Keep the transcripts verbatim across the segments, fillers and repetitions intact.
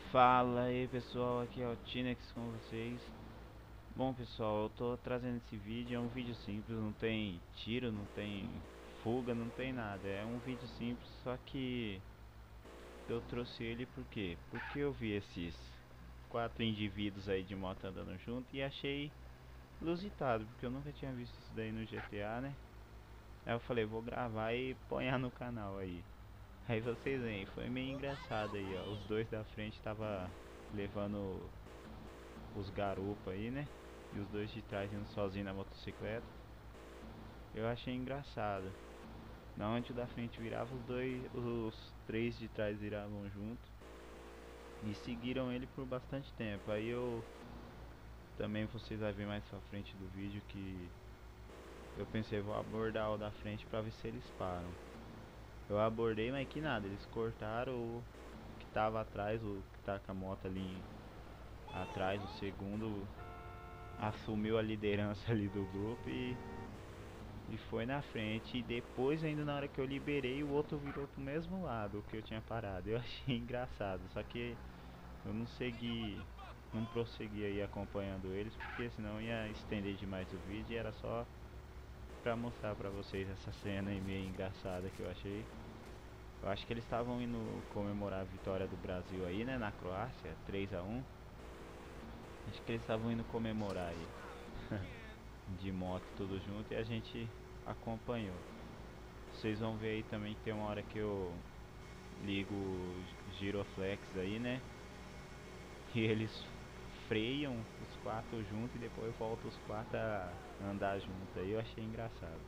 Fala aí pessoal, aqui é o Tinex com vocês. Bom pessoal, eu tô trazendo esse vídeo, é um vídeo simples, não tem tiro, não tem fuga, não tem nada. É um vídeo simples, só que eu trouxe ele por quê? Porque eu vi esses quatro indivíduos aí de moto andando junto e achei lusitado, porque eu nunca tinha visto isso daí no G T A, né? Aí eu falei, vou gravar e ponhar no canal aí. Aí vocês veem, foi meio engraçado aí, ó. Os dois da frente tava levando os garupa aí, né? E os dois de trás indo sozinho na motocicleta. Eu achei engraçado. Na onde o da frente virava, os dois, os três de trás viravam junto e seguiram ele por bastante tempo. Aí eu também, vocês vão ver mais pra frente do vídeo que eu pensei, vou abordar o da frente pra ver se eles param. Eu abordei, mas que nada, eles cortaram o que tava atrás, o que tá com a moto ali atrás, o segundo assumiu a liderança ali do grupo e, e foi na frente. E depois, ainda na hora que eu liberei, o outro virou pro mesmo lado que eu tinha parado. Eu achei engraçado, só que eu não segui, não prossegui aí acompanhando eles, porque senão ia estender demais o vídeo. E era só pra mostrar pra vocês essa cena aí meio engraçada que eu achei. Eu acho que eles estavam indo comemorar a vitória do Brasil aí, né, na Croácia, três a um. Acho que eles estavam indo comemorar aí. De moto tudo junto e a gente acompanhou. Vocês vão ver aí também que tem uma hora que eu ligo o giroflex aí, né? E eles freiam os quatro juntos e depois voltam os quatro a andar junto aí. Eu achei engraçado.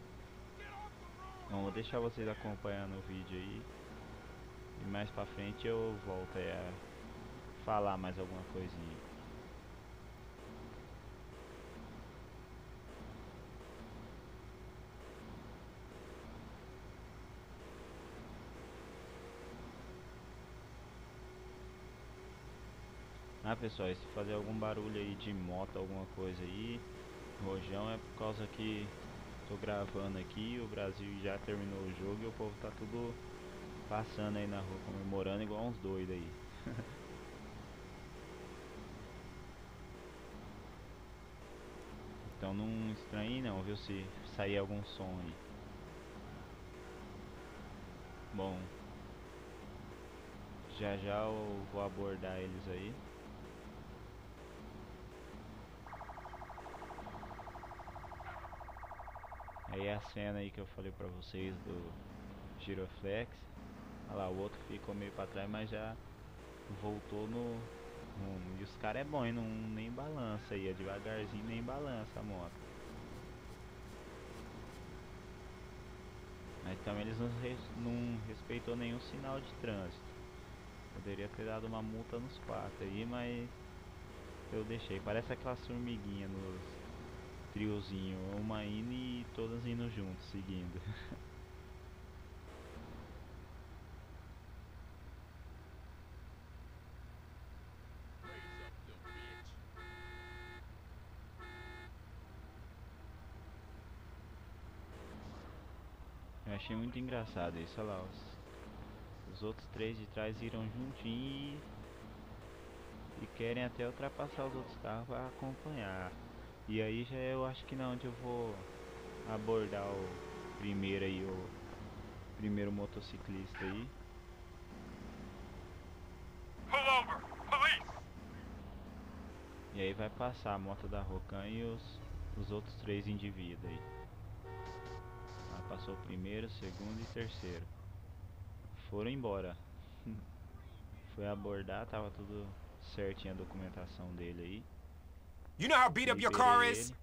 Bom, vou deixar vocês acompanhando o vídeo aí. E mais pra frente eu volto aí a falar mais alguma coisinha. Ah pessoal, e se fazer algum barulho aí de moto, alguma coisa aí, rojão, é por causa que tô gravando aqui, o Brasil já terminou o jogo e o povo tá tudo passando aí na rua comemorando igual uns doidos aí. Então não estranhe não, viu, se sair algum som aí. Bom, já já eu vou abordar eles aí. Aí é a cena aí que eu falei pra vocês do giroflex. Olha lá, o outro ficou meio pra trás, mas já voltou no rumo. E os caras é bom, hein? Não, nem balança aí, é devagarzinho, nem balança a moto. Mas também eles não, res, não respeitou nenhum sinal de trânsito. Poderia ter dado uma multa nos quatro aí, mas eu deixei. Parece aquelas formiguinhas nos triozinho, uma indo e todas indo juntos, seguindo. Eu achei muito engraçado isso, olha lá, os, os outros três de trás iram juntinho e, e querem até ultrapassar os outros carros para acompanhar. E aí já eu acho que não, onde eu vou abordar o primeiro aí, o primeiro motociclista aí. E aí vai passar a moto da Rocan e os, os outros três indivíduos aí. Ah, passou o primeiro, segundo e terceiro. Foram embora. Foi abordar, tava tudo certinho a documentação dele aí. You know how beat up your car Liberei is? ele.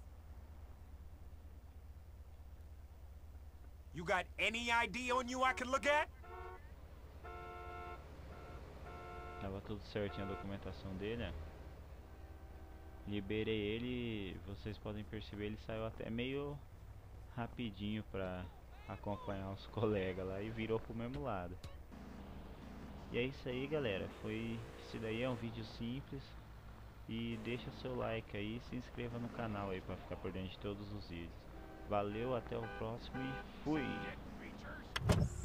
You got any I D on you I can look at? Tava tudo certinho a documentação dele, né? Liberei ele, vocês podem perceber, ele saiu até meio rapidinho pra acompanhar os colegas lá e virou pro mesmo lado. E é isso aí, galera, foi, esse daí é um vídeo simples. E deixa seu like aí e se inscreva no canal aí pra ficar por dentro de todos os vídeos. Valeu, até o próximo e fui!